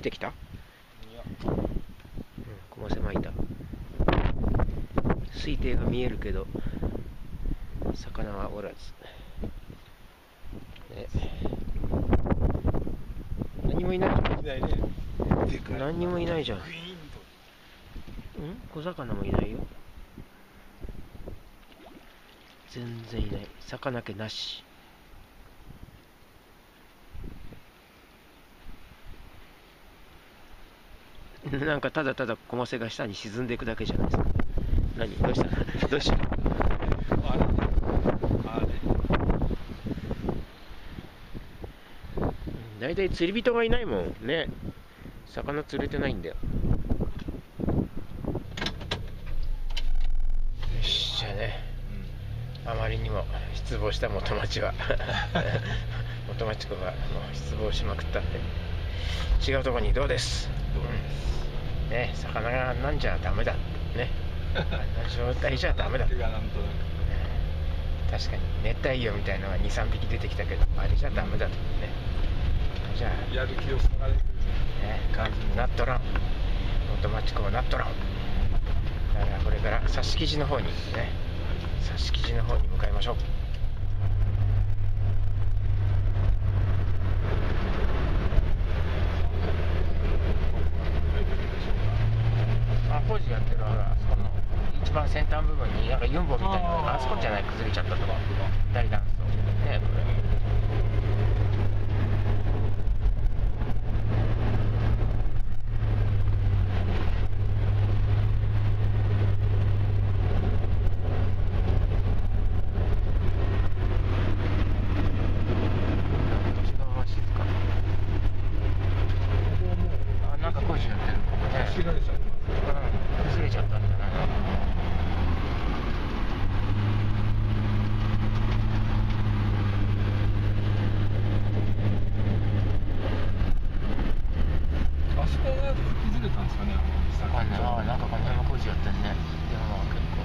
てきた？ いや、 コマセ巻いた。水底が見えるけど魚はおらず、ね、何もいない。 いないね。でかい。 何にもいないじゃん。 グイーンと。 小魚もいないよ。全然いない。魚気なし。なんかただただコマセが下に沈んでいくだけじゃないですか。何？どうした？どうした？ あれね。あれ。 だいたい釣り人がいないもんね。魚釣れてないんだよ。よし、じゃあね、あまりにも失望した元町は元町子がもう失望しまくったんで、違うところにどうです、ね、魚がなんじゃダメだね。あんな状態じゃダメだ。確かに熱帯魚みたいのが 2,3 匹出てきたけど、あれじゃダメだとね。じゃあやる気をそがれてくるね、なっとらん。元町子はなっとらん。だからこれから挿し木地の方にね、挿し木地の方に向かいましょう。工事やってるほら、あそこの一番先端部分になんかユンボみたいなのが、あそこじゃない、崩れちゃったとこ、大断層ね、これ。なんか工事やってる。崩れちゃったんだな。 あそこが崩れたんですかね、 わかんない。なんかこの辺も工事やってんね。でも結構。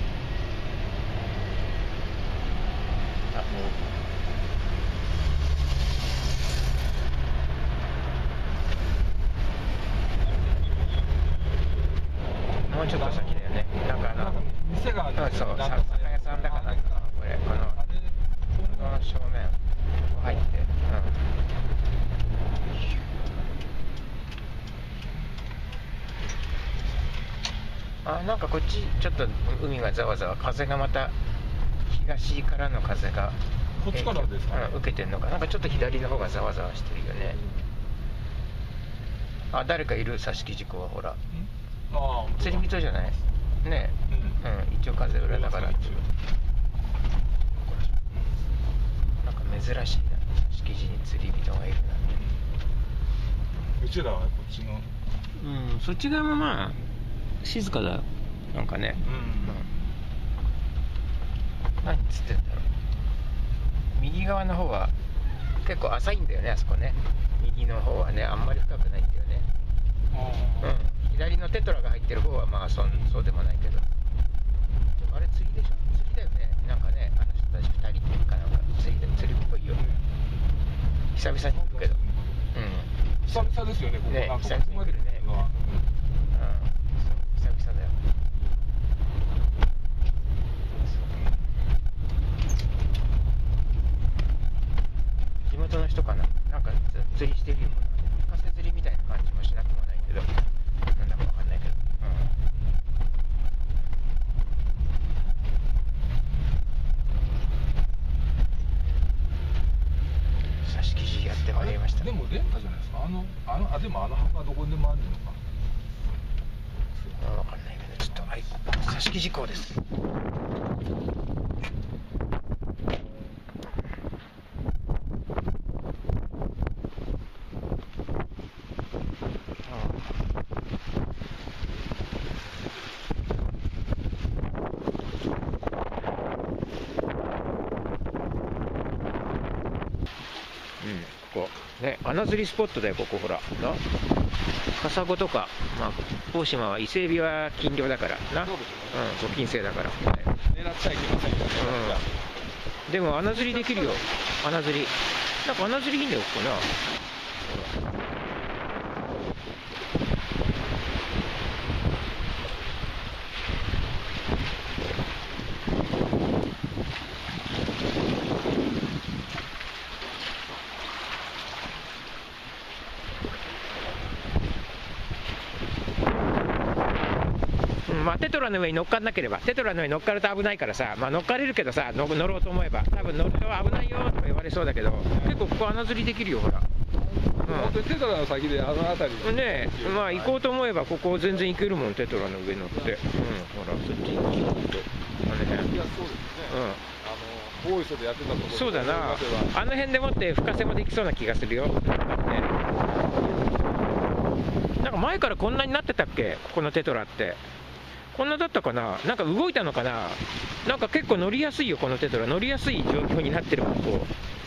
もうちょっと先だよね。なんか店がある。 そう、魚屋さんだかなんか、これ、この正面入って、なんかこっちちょっと海がざわざわ、風がまた東からの風がこっちからですかね、 受けてんのかなんかちょっと左の方がざわざわしてるよね。誰かいる、挿し木事故はほら。釣り人じゃないね。一応風裏だから。なんか珍しいな、敷地に釣り人がいるなんて。 うちらはこっちの。 そっち側もまあ静かだ。なんかね。何釣ってんだろう。右側の方は結構浅いんだよね、あそこね。右の方はね、あんまり深くないんだよね。左のテトラが入ってる方はまあそうでもないけど。あれ釣りでしょ？釣りだよね。なんかね、あの人たち2人かなんか釣りっぽいよ。久々に行くけど。 久々ですよね、ここ。 ね、久々に来るね。久々だよ。地元の人かな。なんか釣りしてるよ。カセ釣りみたいな感じもしなくもないけど、なんだかわかんないけど。挿し木地やってまいりました。 でもレンタじゃないですか。でも幅はどこでもあるのか。 わかんないけど、ちょっと挿し木事項です。ここね、穴釣りスポットだよ、ここほらな。カサゴとか、大島は伊勢エビは禁漁だからな。そう禁制だから。 狙っちゃいけませんよね。 でも穴釣りできるよ。穴釣りなんか穴釣りいいんだよ、ここな。 まあテトラの上に乗っかんなければ、テトラの上に乗っかると危ないからさ、まあ乗っかれるけどさ、乗ろうと思えば、多分乗ると危ないよとか言われそうだけど、結構ここ穴釣りできるよ、ほら。 本当にテトラの先であの辺りねえ、まあ行こうと思えば、ここ全然行けるもん、テトラの上乗って。ほら、そっち行こうと、あの辺。 いやそうですね。大磯でやってたところ。 そうだな、あの辺でもって深瀬もできそうな気がするよ。なんか前からこんなになってたっけ、ここのテトラって。こんなだったかな、なんか動いたのかな、なんか結構乗りやすいよ、このテトラ、乗りやすい状況になってるもん、こう。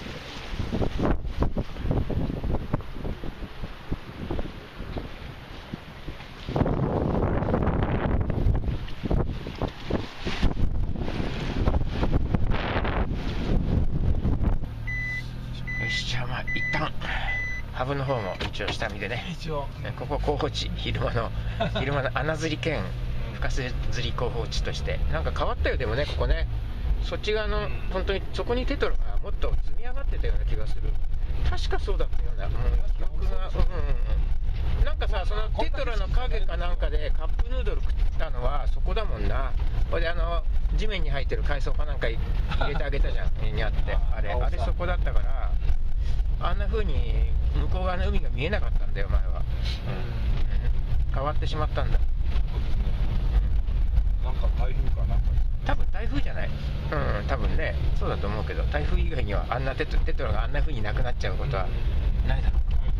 よし、じゃあまあ一旦ハブの方も一応下見でね、ここ候補地、昼間の穴釣り兼深瀬釣り候補地として、なんか変わったよ、でもね、ここね、そっち側の本当にそこにテトラがもっと積み上がってたような気がする。確かそうだったような、記憶が。なんかさ、そのテトラの影かなんかでカップヌードル食ったのはそこだもんな。これで地面に生えてる海藻かなんか入れてあげたじゃん、にあって、あれそこだったから、あんな風に向こう側の海が見えなかったんだよ、前は。変わってしまったんだ。 そうですね。なんか台風かなんか。 多分台風じゃない。多分ね、そうだと思うけど、台風以外にはあんなテトラがあんな風になくなっちゃうことはないだろう。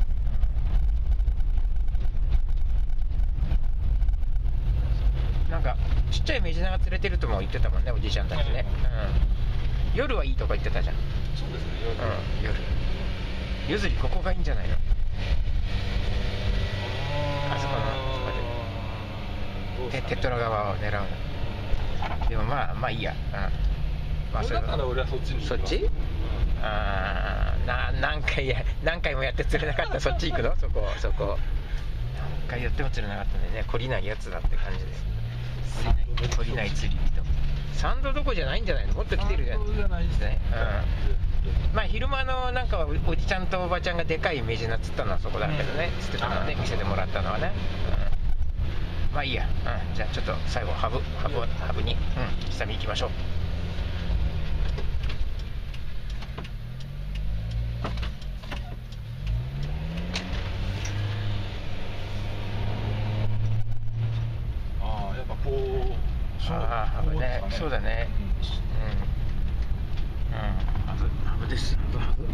なんかちっちゃいメジナが釣れてるとも言ってたもんね、おじいちゃんたちね。夜はいいとか言ってたじゃん。 そうですね、 夜。夜釣りここがいいんじゃないの。あそこのテトラ側を狙うの。でもまあいいや。 まあそれだったら俺はそっちに行くわ。 そっち？何回もやって釣れなかった。そっち行くの？そこ。何回やっても釣れなかったんでね、懲りないやつだって感じです。懲りない釣り人。サンドどこじゃないんじゃないの？もっと来てるじゃん。 サンドじゃないですね。 まあ昼間のなんかはおじちゃんとおばちゃんがでかいメジナ釣ったのはそこだけどね、釣ってたのはね、見せてもらったのはね。まあいいや。じゃあちょっと最後ハブに下見行きましょう。 やっぱこう。 ハブね、そうだね。ハブです。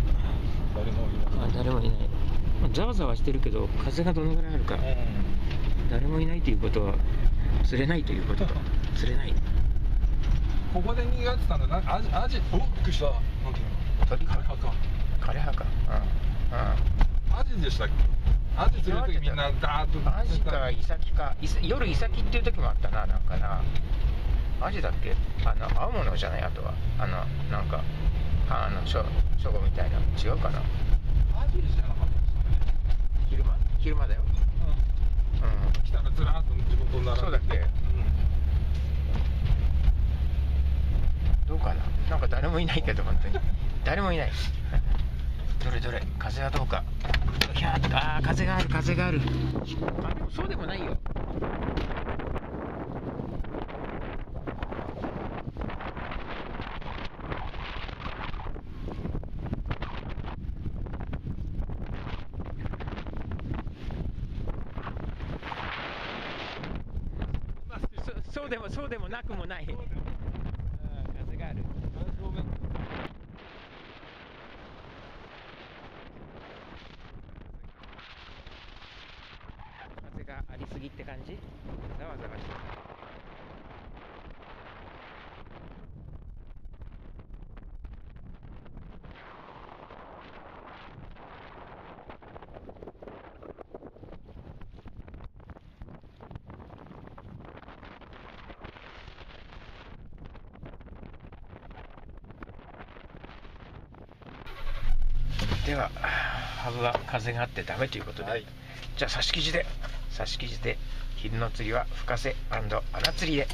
誰もいない。ざわざわしてるけど風がどのぐらいあるか。誰もいないということは釣れないということか。釣れない。 ここで逃がってたんだ。アジ、びっくりした。なんていうの？ 枯れ葉か。 アジでしたっけ？アジ釣るときみんなダーッと。 アジかイサキか。夜イサキっていう時もあったな、なんかな。アジだっけ？青物じゃない。あとはなんかショゴみたいな。違うかな。 アジじゃなかったですかね。 昼間だよ。 来たらずらーっと地元に並んで。 そうだっけ？どうかな。なんか誰もいないけど、本当に誰もいない。どれ風はどうか。風がある。でもそうでもないよ。そうでもなくもない。風がある。風がありすぎって感じ？ざわざわしてる。ではハブは風があってダメということで、じゃあ刺し記事で昼の釣りは深瀬&穴釣りで。よ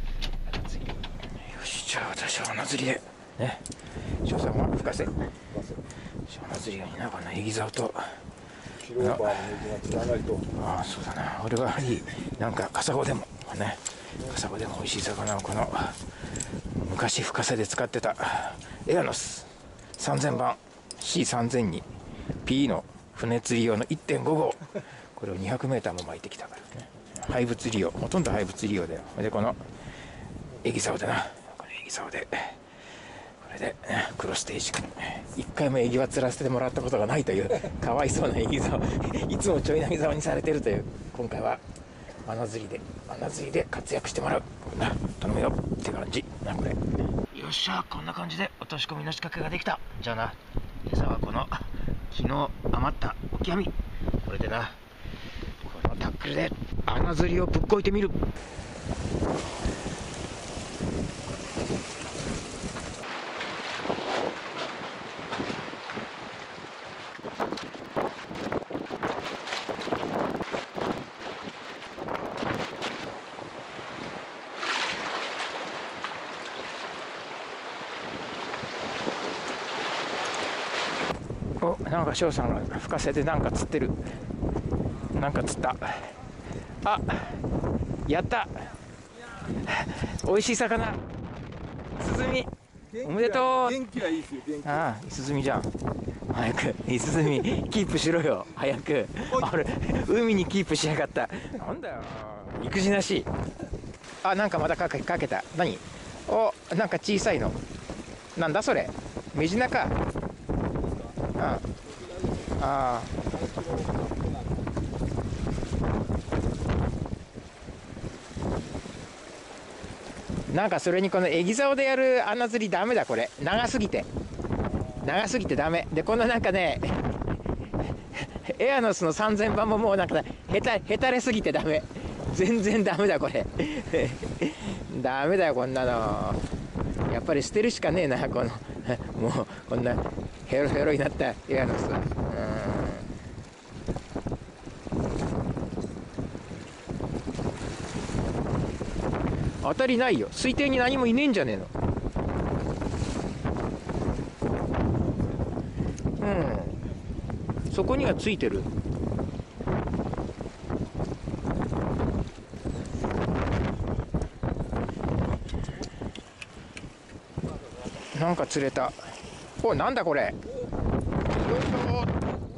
し、じゃあ私は穴釣りでね。翔さんは深瀬。穴釣りがいいな、このエギザオとキローバーの水が釣らないと。 そうだな。俺はやはりなんかカサゴでもね、 笠場でも美味しい魚をこの昔深瀬で使ってたエアノス3000番 C3000 に P の船釣り用の 1.5 号、これを 200m も巻いてきたからね。廃物利用、ほとんど廃物利用だよ。でこのエギ竿でな、このエギ竿でこれでクロステージ君、一回もエギは釣らせてもらったことがないというかわいそうなエギ竿いつもちょい投げ竿にされてるという、今回は穴釣りで活躍してもらうな、頼むよって感じな。これよっしゃ、こんな感じで落とし込みの仕掛けができた。じゃあな、餌はこの昨日余ったオキアミ、これでな、このタックルで穴釣りをぶっこいてみる。お、なんか翔さんが深瀬でなんか釣ってる。なんか釣った。あ、やった。美味しい魚。イスズミ。おめでとう。 元気はいいですよ、元気。 ああ、イスズミじゃん。早くイスズミキープしろよ、早く。あれ、海にキープしやがった。なんだよ、育児なし。あ、なんかまたかけた。何？お、なんか小さいの。なんだそれ。メジナか。ああ。なんかそれにこのエギ竿でやる穴釣りダメだ、これ長すぎてダメで、このなんかねエアノスの3000番ももうなんかへたれすぎてダメ、全然ダメだこれダメだよこんなの。やっぱり捨てるしかねえな、このもうこんなヘロヘロになったエアノスは。当たりないよ、水底に何もいねえんじゃねえの。そこにはついてる。なんか釣れた。お、なんだこれ。よいしょ。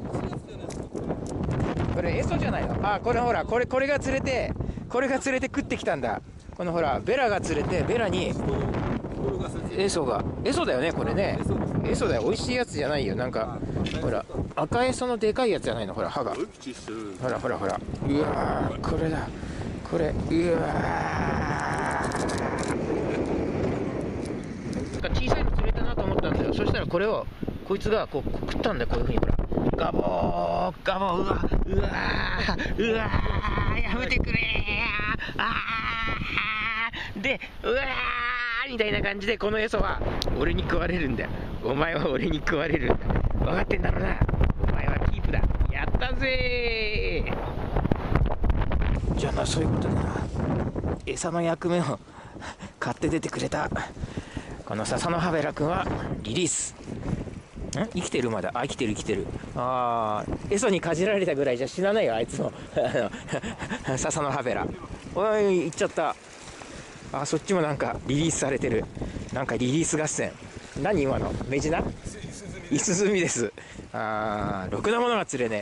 これエソじゃないの。あ、これほら、これが釣れて食ってきたんだ。このほらベラが釣れて、ベラにエソだよね、これね。エソだよ、美味しいやつじゃないよ。なんかほら赤エソのでかいやつじゃないの、ほら歯が、ほらうわー、これだこれ、うわー、小さいの釣れたなと思ったんだよ。そしたらこれをこいつがこう食ったんだよ、こういうふうに。ほらガボーガボー、うわーやめてくれー、でうわーみたいな感じで、このエソは俺に食われるんだよ。お前は俺に食われるんだ。分かってんだろうな。お前はキープだ。やったぜー。じゃあな、そういうことでな、餌の役目を買って出てくれたこの笹のハベラ君はリリース。生きてるまだ。あ、生きてる。ああ、エソにかじられたぐらいじゃ死なないよ、あいつも笹のハベラ。おい、行っちゃった。あ、そっちもなんかリリースされてる。なんかリリース合戦。何今のメジナ？イスズミです。ああ、ろくなものが釣れね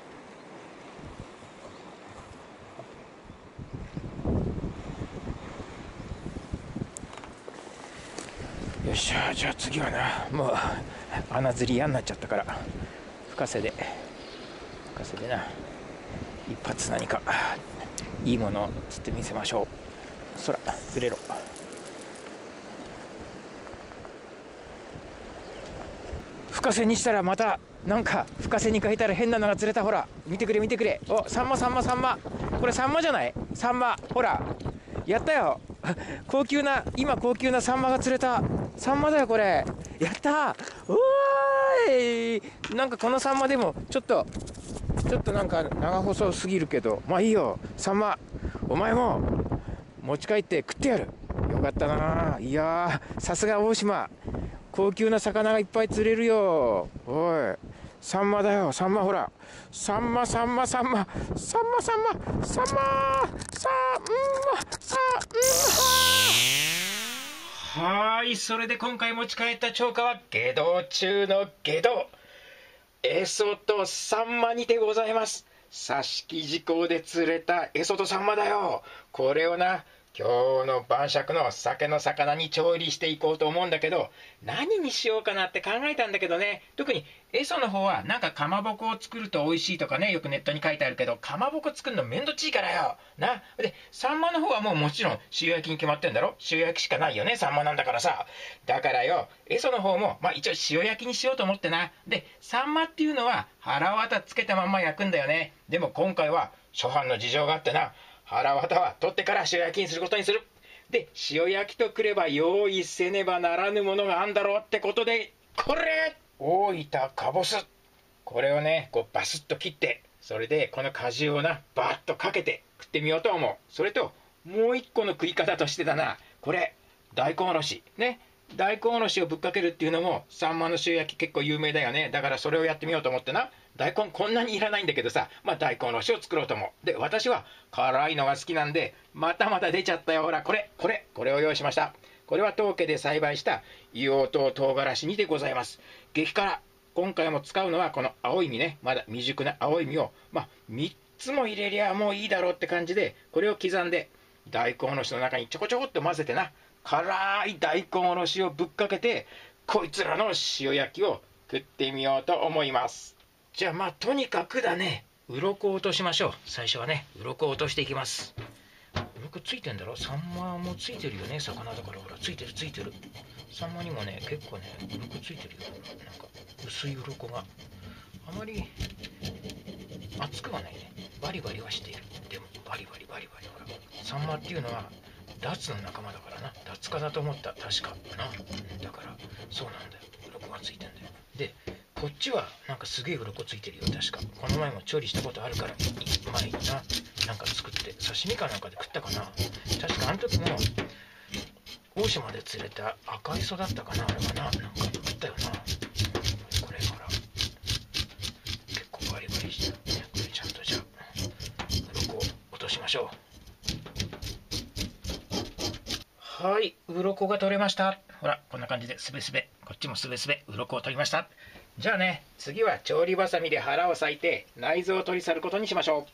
え。よっしゃ、じゃあ次はな、もう穴釣り嫌になっちゃったから深瀬でな、一発何かいいものを釣ってみせましょう。そらずれろ。深瀬にしたらまたなんか深瀬に変えたら変なのが釣れた。ほら見てくれ。お、サンマ。これサンマじゃない？サンマ、ほらやったよ高級なサンマが釣れた。サンマだよこれ。やったー。うわーい。なんかこのサンマでもちょっとなんか長細すぎるけど、まあいいよ。サンマ、お前も持ち帰って食ってやる。よかったな。いやー、さすが大島、高級な魚がいっぱい釣れるよ。おい、サンマだよ、サンマ。ほらサンマ。 はい、それで今回持ち帰った釣果は下道中の下道、エソとサンマにてございます。挿し木事項で釣れたエソとサンマだよ。これをな、今日の晩酌の酒の魚に調理していこうと思うんだけど、何にしようかなって考えたんだけどね。特にエソの方はなんかかまぼこを作ると美味しいとかね、よくネットに書いてあるけど、かまぼこ作るのめんどっちいからよな。でサンマの方はもちろん塩焼きに決まってんだろ。塩焼きしかないよね、サンマなんだからさ。だからよ、エソの方も一応塩焼きにしようと思ってな。でサンマっていうのは腹わたつけたまんま焼くんだよね。でも今回は諸般の事情があってな、腹わたは取ってから塩焼きにすることにする。で塩焼きとくれば用意せねばならぬものがあんだろうってことで、これ大分かぼす、これをねこうバスッと切って、それでこの果汁をなバーッとかけて食ってみようと思う。それともう一個の食い方としてだな、これ大根おろしね。大根おろしをぶっかけるっていうのもサンマの塩焼き結構有名だよね。だからそれをやってみようと思ってな。大根こんなにいらないんだけどさ、大根おろしを作ろうと思う。で私は辛いのが好きなんで、また出ちゃったよ。ほらこれを用意しました。これは当家で栽培した硫黄島唐辛子にでございます。激辛。今回も使うのはこの青い実ね。まだ未熟な青い実を3つも入れりゃもういいだろうって感じで、これを刻んで大根おろしの中にちょこちょこっと混ぜてな、辛い大根おろしをぶっかけて、こいつらの塩焼きを食ってみようと思います。じゃあとにかくだね、鱗を落としましょう。最初はね鱗を落としていきます。鱗ついてんだろ。サンマもついてるよね、魚だから。ほらついてる。サンマにもね結構ね鱗ついてるよ。なんか薄い鱗があまり厚くはないね。バリバリはしている。でもバリバリほら、サンマっていうのはダツの仲間だからな。ダツ科だと思った、確かな。だからそうなんだよ、鱗がついてんだよ。でこっちはなんかすげえ鱗ついてるよ、確か。この前も調理したことあるから、前になんか作って刺身かなんかで食ったかな。確かあの時も大島で釣れた赤磯だったかな、あれかな。なんか食ったよな。これほら結構バリバリしてるね。これちゃんとじゃあ鱗を落としましょう。はい、鱗が取れました。ほらこんな感じでスベスベ、こっちもスベスベ鱗を取りました。じゃあね、次は調理ばさみで腹を裂いて内臓を取り去ることにしましょう。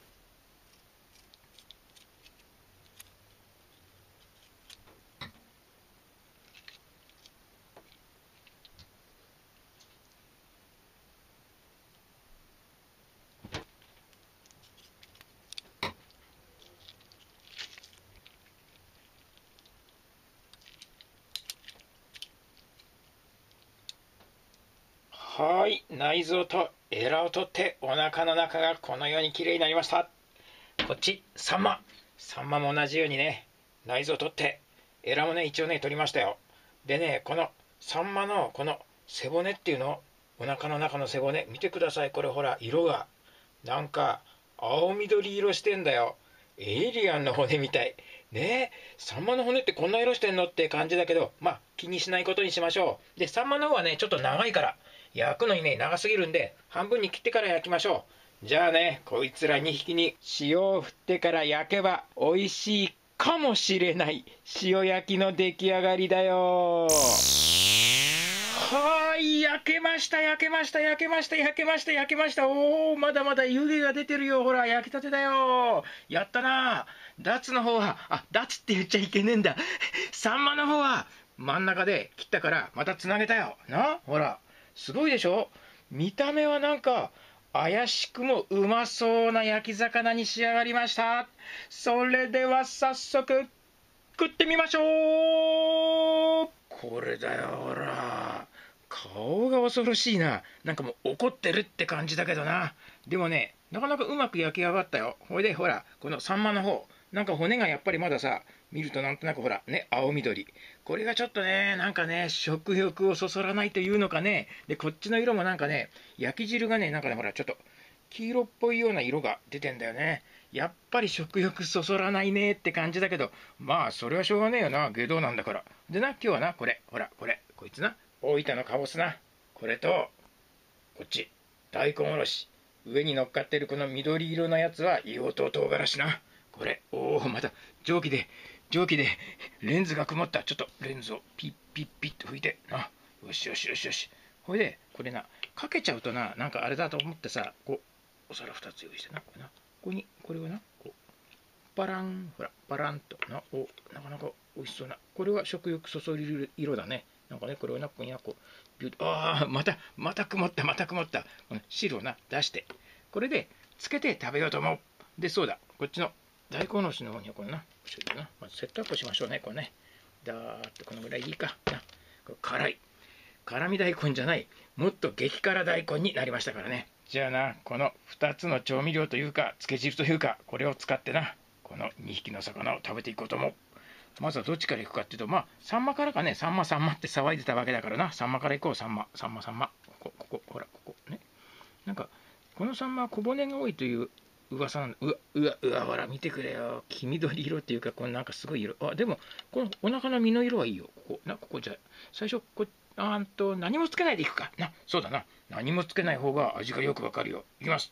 はい、内臓とエラを取ってお腹の中がこのようにきれいになりました。こっちサンマも同じようにね内臓取って、エラもね一応ね取りましたよ。でね、このサンマのこの背骨っていうの、お腹の中の背骨見てください。これほら色がなんか青緑色してんだよ。エイリアンの骨みたいね。サンマの骨ってこんな色してんのって感じだけど、気にしないことにしましょう。でサンマの方はねちょっと長いから焼くのにね長すぎるんで、半分に切ってから焼きましょう。じゃあね、こいつら2匹に塩を振ってから焼けば美味しいかもしれない塩焼きの出来上がりだよ。はい、焼けました。おお、まだまだ湯気が出てるよ。ほら焼きたてだよ。やったな。ダツの方はダツって言っちゃいけねえんだ。サンマの方は真ん中で切ったからまたつなげたよな。ほらすごいでしょ。見た目はなんか怪しくもうまそうな焼き魚に仕上がりました。それでは早速食ってみましょう。これだよ。ほら顔が恐ろしいな。なんかもう怒ってるって感じだけどな。でもねなかなかうまく焼き上がったよ。ほいでほらこのサンマの方、なんか骨がやっぱりまださ、見るとなんとなくほらね青緑、これがちょっとねなんかね食欲をそそらないというのかね。でこっちの色もなんかね焼き汁がねなんかねほらちょっと黄色っぽいような色が出てんだよね。やっぱり食欲そそらないねって感じだけど、それはしょうがねえよな、下道なんだから。でな、今日はなこれほらこいつな大分のかぼすな。これとこっち大根おろし、上に乗っかってるこの緑色のやつは硫黄島唐辛子な。これまた蒸気で蒸気でレンズが曇った。ちょっとレンズをピッピッピッと拭いて。よしよしよしよし。ほいで、これな、かけちゃうとな、なんかあれだと思ってさ、こう、お皿2つ用意してな。これな。ここに、これをな、こう、パラン、ほら、パランとな、なかなか美味しそうな。これは食欲そそりる色だね。なんかね、これをな、ここにな、こう、ビューまた曇った。この汁をな、出して。これで、つけて食べようと思う。で、そうだ、こっちの大根おろしの方にはこれな、まずセットアップしましょうね、これね。だーっとこのぐらいいいか。これ辛い。辛味大根じゃない、もっと激辛大根になりましたからね。じゃあな、この2つの調味料というか、漬け汁というか、これを使ってな、この2匹の魚を食べていこうと思う。まずはどっちからいくかっていうと、サンマからかね、サンマって騒いでたわけだからな、サンマからいこう、サンマ。ここ、ほら、ここね。なんか、このサンマは小骨が多いという噂なんだ。うわ、ほら、見てくれよ。黄緑色っていうか、これなんかすごい色。でも、このお腹の身の色はいいよ。ここじゃ、最初、何もつけないでいくか。そうだな。何もつけない方が味がよくわかるよ。いきます。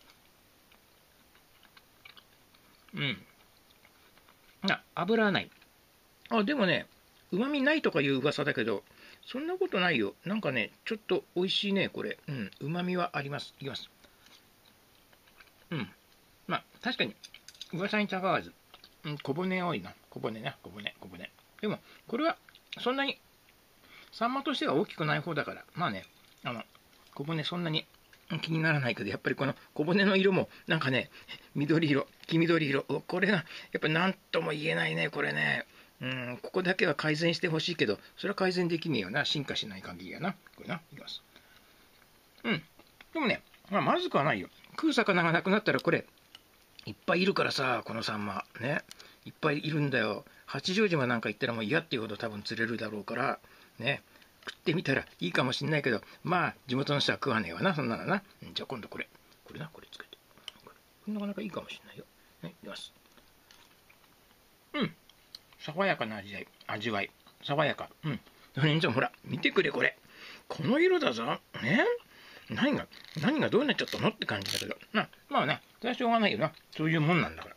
油はない。でもね、旨味ないとかいう噂だけど、そんなことないよ。なんかね、ちょっと美味しいね、これ。旨味はあります。いきます。確かに、噂にたがわず、小骨多いな。小骨。でも、これは、そんなに、サンマとしては大きくない方だから、小骨そんなに気にならないけど、やっぱりこの小骨の色も、なんかね、黄緑色。これが、やっぱなんとも言えないね、これね。ここだけは改善してほしいけど、それは改善できねえよな。進化しない限りやな。これな。いきます。でもね、まずくはないよ。食う魚がなくなったらこれ、いっぱいいるからさ、このサンマ。ね。いっぱいいるんだよ。八丈島なんか行ったらもう嫌っていうほど多分釣れるだろうから、ね。食ってみたらいいかもしんないけど、地元の人は食わねえわな、そんなのな。じゃあ今度これつけて。これなかなかいいかもしんないよ。ね、いきます。爽やかな味わい。爽やか。ほら、見てくれ、これ。この色だぞ。ね。何がどうなっちゃったのって感じだけど。それはしょうがないよな。そういうもんなんだから。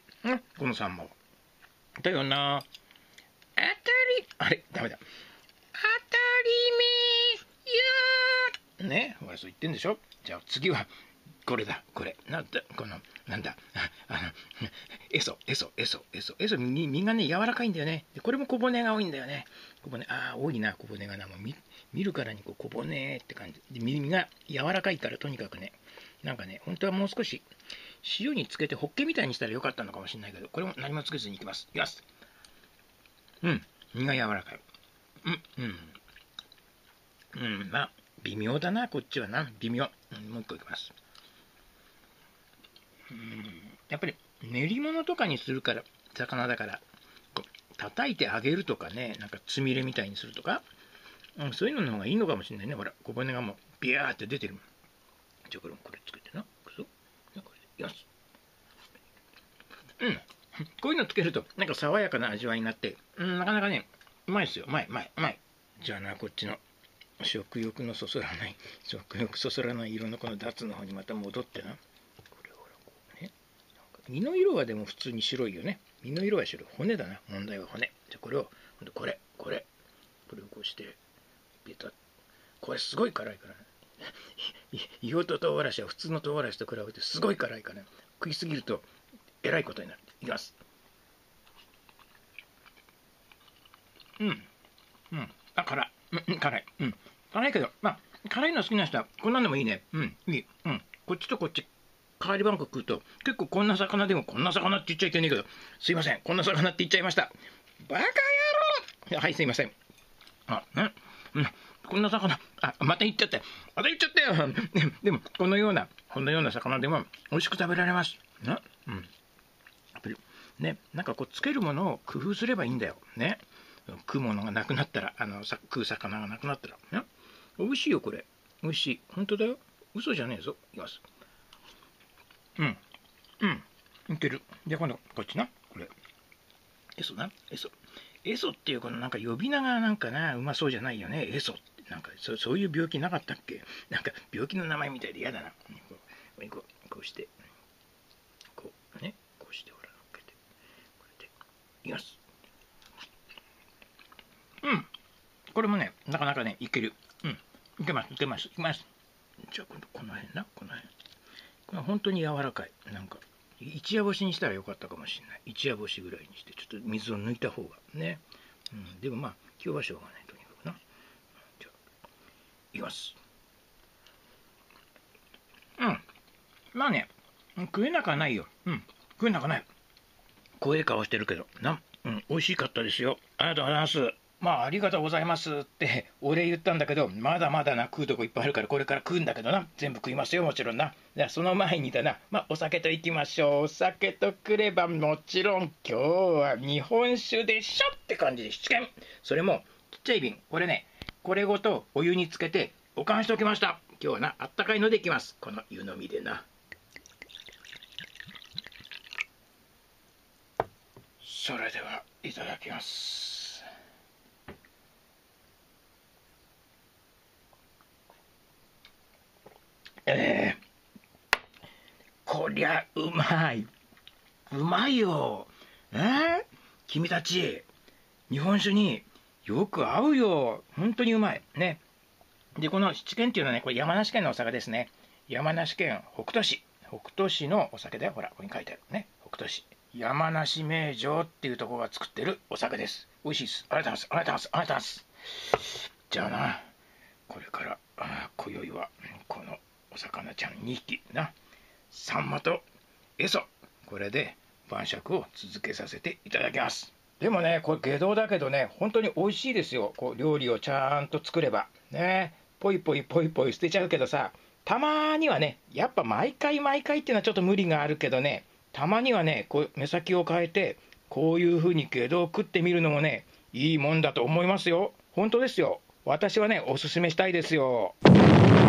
このサンマは。だよな。あれ、ダメだ。当たりめよーね、ほら、そう言ってんでしょ。じゃあ次は、これだ、これ。エソ。身がね、柔らかいんだよね。で、これも小骨が多いんだよね。多いな、小骨がな。もう見るからに小骨って感じ。で、身が柔らかいからとにかくね、なんかね、本当はもう少し塩につけてホッケみたいにしたらよかったのかもしれないけど、これも何もつけずにいきます。いきます。身が柔らかい。微妙だな、こっちはな。微妙。もう一個いきます。やっぱり練り物とかにするから、魚だから、叩いてあげるとかね、なんかつみれみたいにするとか、そういうのの方がいいのかもしれないね。ほら、小骨がもうビャーって出てる。じゃあこれつけてな。これで、よし。こういうのつけると、なんか爽やかな味わいになって、なかなかね、うまいですよ。うまい。じゃあな、こっちの食欲そそらない色のこのダツの方にまた戻ってな。これほら、こうね。身の色はでも普通に白いよね。身の色は白い。骨だな。問題は骨。じゃあこれを、これをこうして、ベタッ。これすごい辛いからね。伊予と唐辛子は普通の唐辛子と比べてすごい辛いから、食いすぎるとえらいことになる。いきます。辛い。辛いけど、辛いの好きな人はこんなんでもいいね。いい。こっちとこっち代わり番号食うと、結構こんな魚でもこんな魚って言っちゃいけないけど、すいません、こんな魚って言っちゃいました。バカ野郎。はい、すいません。こんな魚、また言っちゃったよ。でも、このような魚でも美味しく食べられます。やっぱりね、なんかこうつけるものを工夫すればいいんだよ。ね。食うものがなくなったら、食う魚がなくなったら。ね。美味しいよ、これ。美味しい。本当だよ。嘘じゃねえぞ。いきます。似てる。じゃあ今度、こっちな。これ。エソっていうこのなんか呼び名がなんかな、うまそうじゃないよね。エソって。なんかそういう病気なかったっけ。なんか病気の名前みたいで嫌だな。こうして。こうしてほら、乗っけて。これで。いきます。 これもね、なかなかね、いける。いけます、いけます、いきます。じゃあ、今度この辺な、この辺。これ本当に柔らかい。なんか、一夜干しにしたらよかったかもしれない。一夜干しぐらいにして、ちょっと水を抜いた方がね。でもまあ、今日はしょうがない、とにかくな。じゃあ、いきます。まあね、食えなくはないよ。食えなくはない。こういう顔してるけど、美味しかったですよ。ありがとうございます。まあ、ありがとうございますって俺言ったんだけど、まだまだな、食うとこいっぱいあるから、これから食うんだけどな。全部食いますよ、もちろんな。じゃあ、その前にだな、まあ、お酒といきましょう。お酒とくれば、もちろん、今日は日本酒でしょって感じで、七軒。それも、ちっちゃい瓶。これね、これごとお湯につけて、保管しておきました。今日はな、あったかいのでいきます。この湯飲みでな。それではいただきます。こりゃうまい。うまいよ。君たち、日本酒によく合うよ。本当にうまい。ね。で、この七軒っていうのはね、これ山梨県のお酒ですね。山梨県北杜市。北杜市のお酒だよ。ほら、ここに書いてあるね。北杜市。山梨名城っていうところが作ってるお酒です。美味しいです。ありがとうございます。ありがとうございます。ありがとうございます。じゃあな、これから今宵はこのお魚ちゃん2匹な、サンマとエソ、これで晩酌を続けさせていただきます。でもね、これ下道だけどね、本当に美味しいですよ。こう料理をちゃんと作ればね、ポイポイポイポイ捨てちゃうけどさ、たまにはね、やっぱ毎回毎回っていうのはちょっと無理があるけどね、たまにはね、こう目先を変えて、こういう風に下道を食ってみるのもね、いいもんだと思いますよ。本当ですよ。私はね、おすすめしたいですよ。